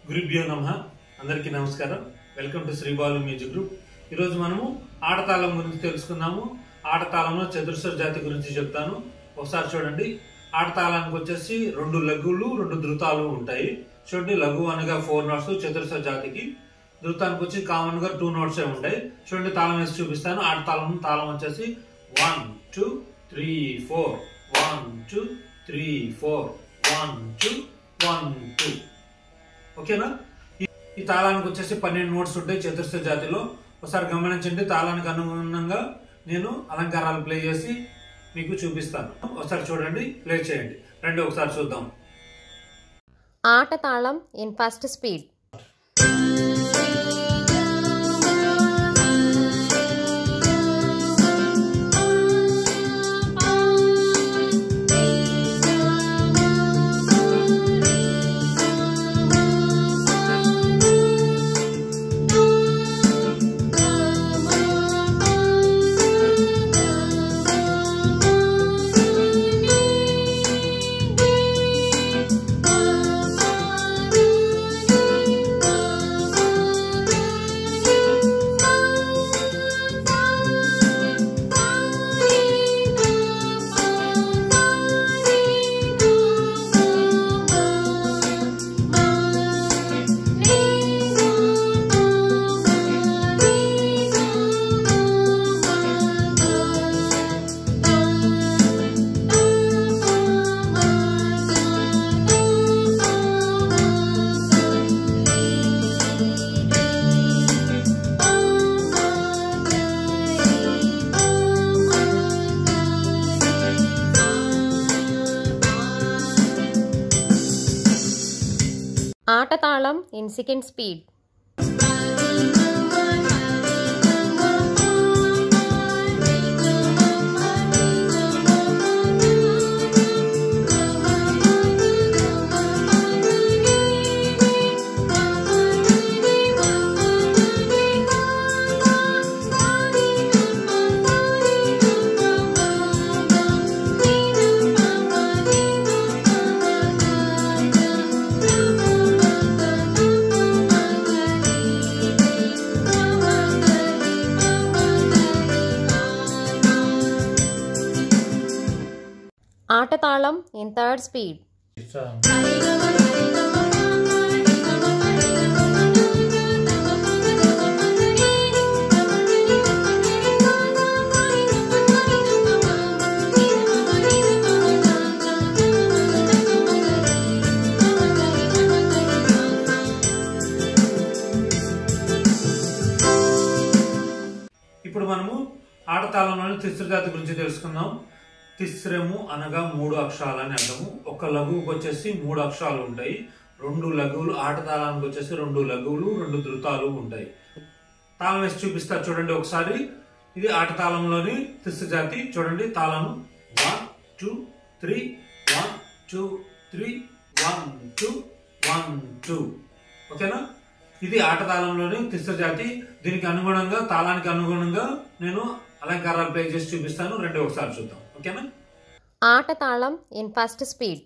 గురుభ్యో నమః. అందరికీ నమస్కారం. Welcome to Sri Balu music group. ఈరోజు మనము ఆడతాళం గురించి తెలుసుకుందాము. ఆడతాళంలో చతురస్ర జాతి గురించి చెప్తాను. ఒకసారి చూడండి. ఆడతాళానికి వచ్చేసి 2 లఘువులు 2 ధృతాలు ఉంటాయి. చూడండి, లఘువు అనగా 4 నోట్స్, చతురస్ర జాతికి ధృతానికి వచ్చి కామన్ గా 2 నోట్స్ ఉంటాయి. చూడండి, తాళం వేసి చూపిస్తాను. తాళం వచ్చేసి 1 2 3 4 1 2 3 4 1 2 1 2. ఓకేనా? ఈ తాళానికి వచ్చేసి 12 నోట్స్ ఉంటాయి చతురస్ర జాతిలో. ఒకసారి గమనించండి. తాళానికి అనుగుణంగా నేను అలంకారాలు ప్లే చేసి మీకు చూపిస్తాను. ఒకసారి చూడండి, ప్లే చేయండి. రండి ఒకసారి చూద్దాం. ఆట తాళం ఇన్ ఫస్ట్ స్పీడ్. ఆట తాళం ఇన్ సెకండ్ స్పీడ్. ఆట తాళం ఇన్ థర్డ్ స్పీడ్. ఇప్పుడు మనము ఆడతాళంలోని తిస్ర జాతి గురించి తెలుసుకుందాం. తిస్రము అనగా 3 అక్షరాలని అర్థము. ఒక లఘువుకి వచ్చేసి 3 అక్షరాలు ఉంటాయి. 2 లఘువులు. ఆటతాళానికి వచ్చేసి 2 లఘువులు 2 ధృతాలు ఉంటాయి. తాళం వేసి చూపిస్తా చూడండి ఒకసారి. ఇది ఆటతాళంలోని తిస్ర జాతి. చూడండి, తాళము 1 2 3 1 2 3 1 2 1 2. ఓకేనా? ఇది ఆటతాళంలోని తిస్ర జాతి. దీనికి అనుగుణంగా, తాళానికి అనుగుణంగా నేను అలంకారాలు ప్లే చేసి చూపిస్తాను. రెండు ఒకసారి చూద్దాం. ఓకేనా? ఆట తాళం ఇన్ ఫస్ట్ స్పీడ్.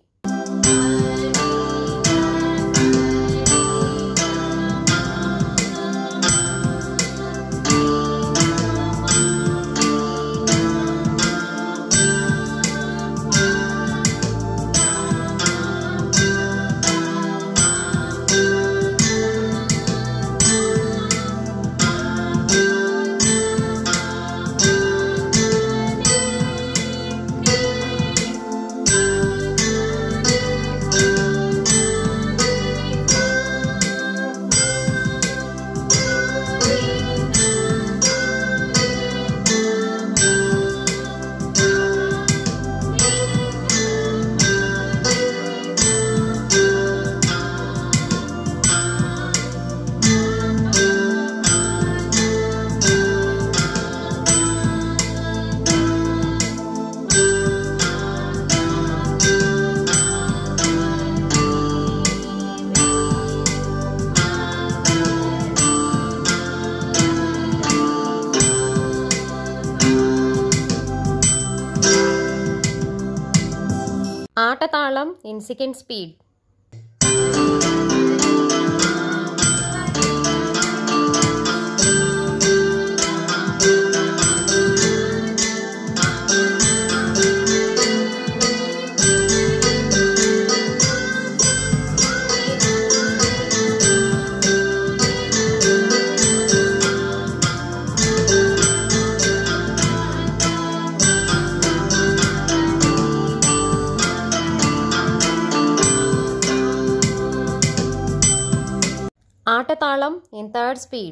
ఆట తాళం ఇన్ సెకండ్ స్పీడ్. ఆటతాళం ఇన్ థర్డ్ స్పీడ్.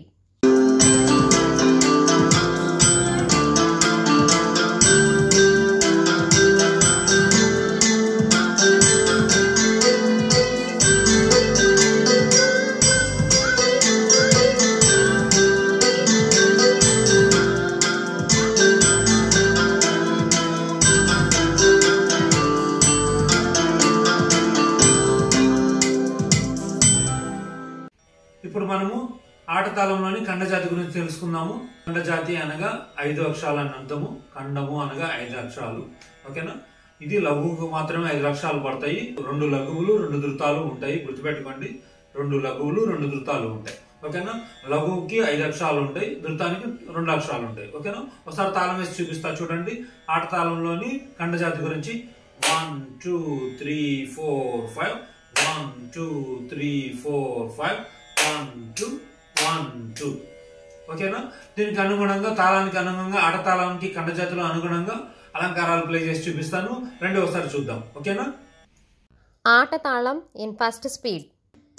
ఇప్పుడు మనము ఆటతాళంలోని ఖండజాతి గురించి తెలుసుకుందాము. ఖండజాతి అనగా 5 అక్షరాలు అని అర్థము. ఖండము అనగా 5 అక్షరాలు. ఓకేనా? ఇది లఘువుకు మాత్రమే 5 అక్షరాలు పడతాయి. 2 లఘువులు 2 ధృతాలు ఉంటాయి. గుర్తుపెట్టుకోండి, 2 లఘువులు 2 ధృతాలు ఉంటాయి. ఓకేనా? లఘువుకి 5 అక్షరాలు ఉంటాయి, ధృతానికి 2 అక్షరాలు ఉంటాయి. ఓకేనా? ఒకసారి తాళం వేసి చూపిస్తా చూడండి. ఆటతాళంలోని ఖండజాతి గురించి 1 2 3 4 5 1 2 3 4 5 1 2 1 2. ఓకేనా? దీనికి అనుగుణంగా తాళానికి అనుగుణంగా ఆటతాళానికి ఖండజాతిలో అనుగుణంగా అలంకారాలు ప్లే చేసి చూపిస్తాను. రెండు ఒకసారి చూద్దాం. ఓకేనా? ఆటతాళం ఇన్ ఫస్ట్ స్పీడ్.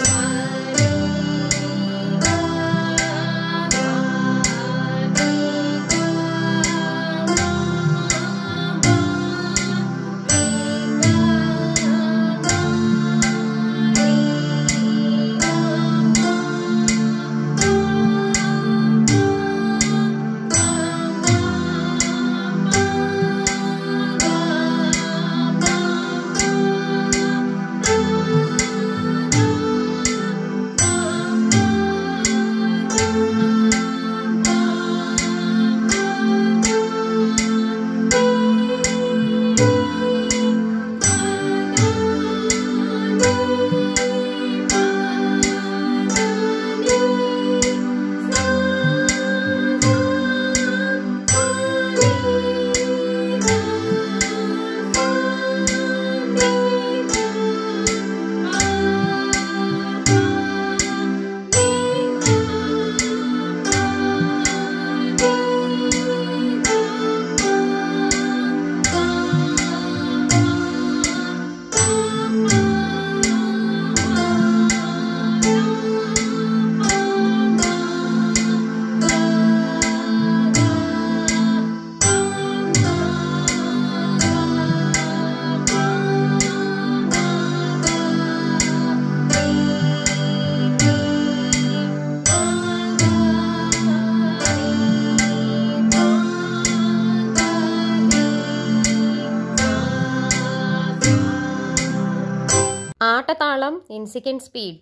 ఆటతాళం ఇన్ సెకండ్ స్పీడ్.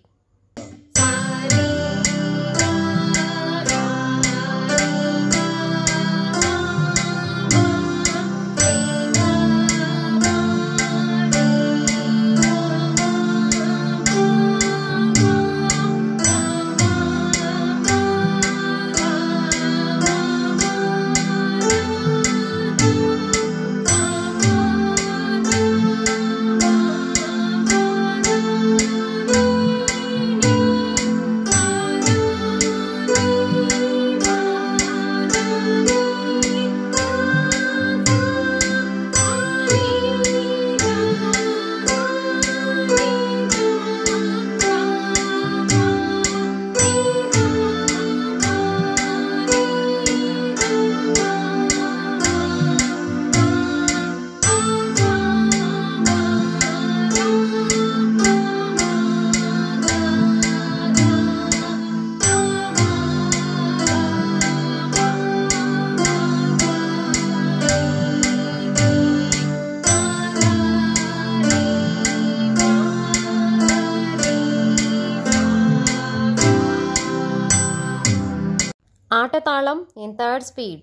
ఆటతాళం ఇన్ థర్డ్ స్పీడ్.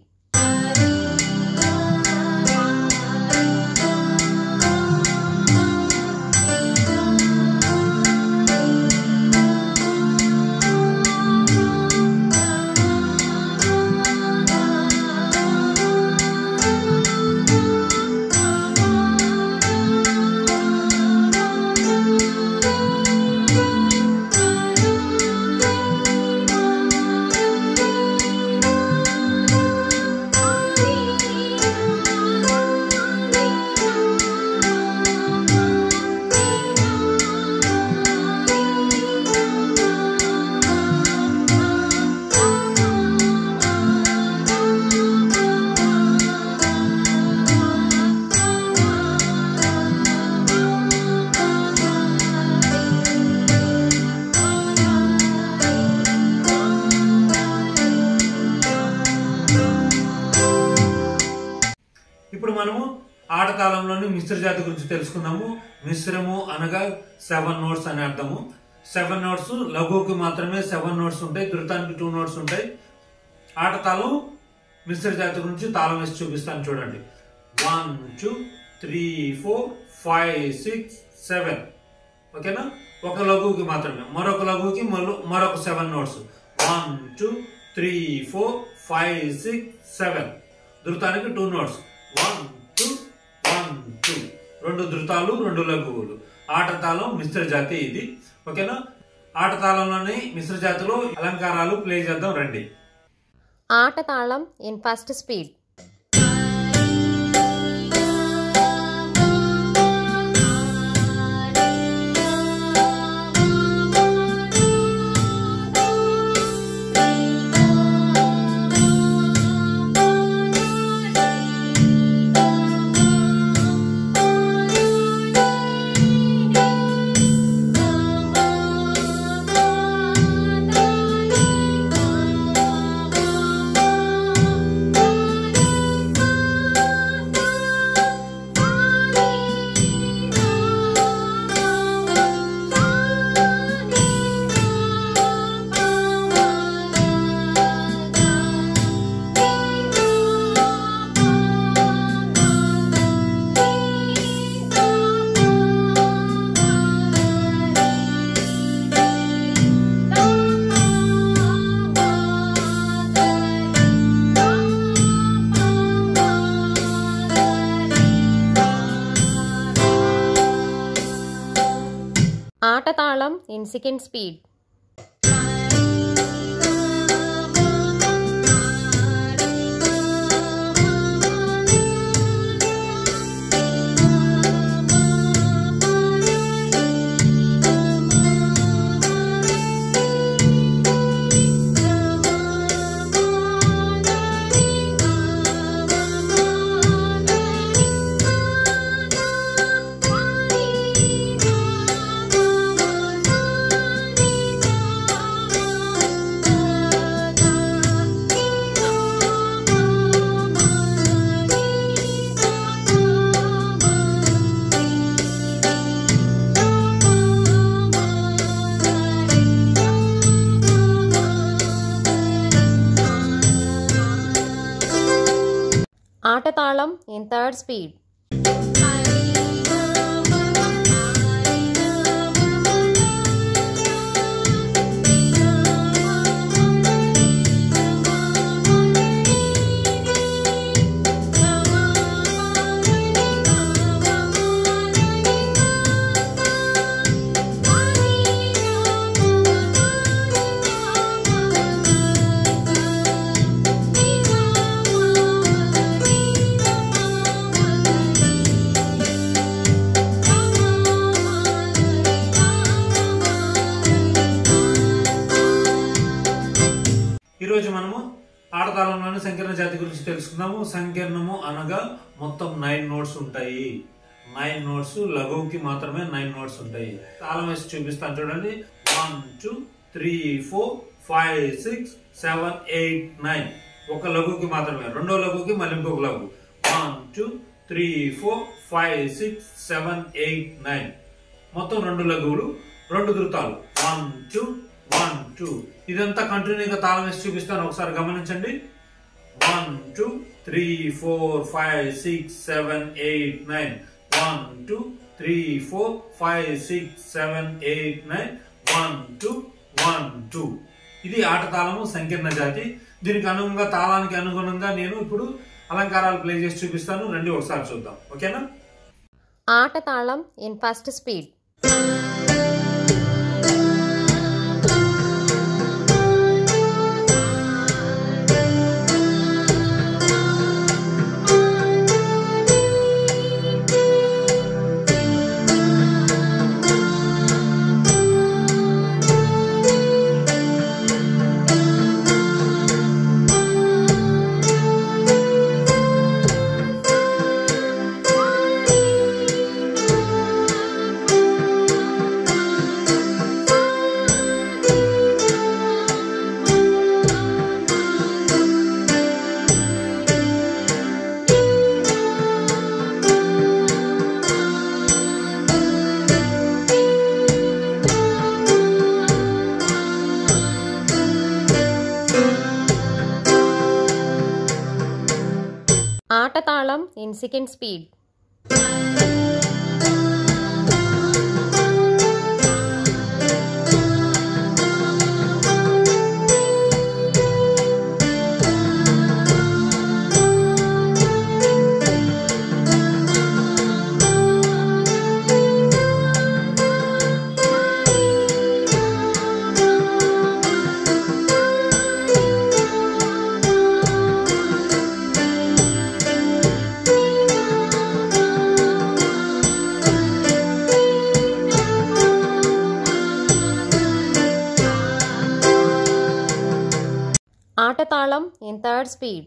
ఆటతాళంలోని మిశ్ర జాతి గురించి తెలుసుకుందాము. మిశ్రము అనగా 7 నోట్స్ అని అర్థము. 7 నోట్స్, లఘువుకి మాత్రమే 7 నోట్స్ ఉంటాయి, ధృతానికి 2 నోట్స్ ఉంటాయి. ఆటతాళం మిశ్ర జాతి గురించి తాళం వేసి చూపిస్తాను చూడండి. 1 2 3 4 5 6 7. ఓకేనా? ఒక లఘువుకి మాత్రమే, మరొక లఘువుకి మరొక 7 నోట్స్. 1 2 3 4 5 6 7. ధృతానికి 2 నోట్స్. 1 2 1 2. 2 ధృతాలు, 2 లఘువులు. ఆటతాళం మిశ్ర జాతి ఇది. ఓకేనా? ఆటతాళంలోని మిశ్ర జాతిలో అలంకారాలు ప్లే చేద్దాం రండి. ఆటతాళం ఇన్ ఫస్ట్ స్పీడ్. ఆటతాళం ఇన్ సెకండ్ స్పీడ్. ఆటతాళం ఇన్ థర్డ్ స్పీడ్. ఈరోజు మనము ఆటతాళంలోని సంకీర్ణ జాతి గురించి తెలుసుకుందాము. సంకీర్ణము అనగా మొత్తం 9 నోట్స్ ఉంటాయి. 9 నోట్స్, లఘువుకి మాత్రమే 9 నోట్స్ ఉంటాయి. తాళం వేసి చూపిస్తాను చూడండి. 1 2 3 4 5 6 7 8 9. ఒక లఘువుకి మాత్రమే, రెండో లఘువుకి మళ్ళీ ఇంకొక లఘువు. 1 2 3 4 5 6 7 8 9. మొత్తం 2 లఘువులు, 2 ధృతాలు. 1 2 1 2. ఇదంతా కంటిన్యూగా తాళం వేసి చూపిస్తాను, ఒకసారి గమనించండి. 1 2 3 4 5 6 7 8 9. 1 2 3 4 5 6 7 8 9. 1 2 1 2. ఇది ఆటతాళము సంకీర్ణ జాతి. దీనికి అనుగుణంగా, తాళానికి అనుగుణంగా నేను ఇప్పుడు అలంకారాలు ప్లే చేసి చూపిస్తాను, రండి ఒకసారి చూద్దాం. ఓకేనా? ఆటతాళం ఇన్ ఫస్ట్ స్పీడ్. ఆటతాళం ఇన్ సెకండ్ స్పీడ్. ఆటతాళం ఇన్ థర్డ్ స్పీడ్.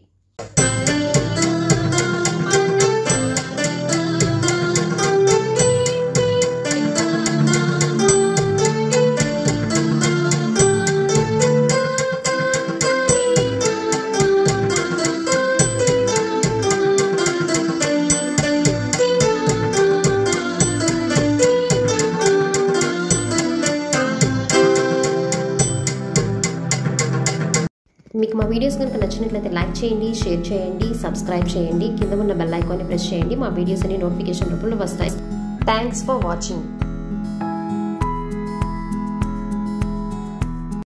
మీకు మా వీడియోస్ కనుక నచ్చినట్లయితే లైక్ చేయండి, షేర్ చేయండి, సబ్స్క్రైబ్ చేయండి. కింద ఉన్న బెల్ ఐకాన్ని ప్రెస్ చేయండి. మా వీడియోస్ అన్ని నోటిఫికేషన్ రూపంలో వస్తాయి. Thanks for watching.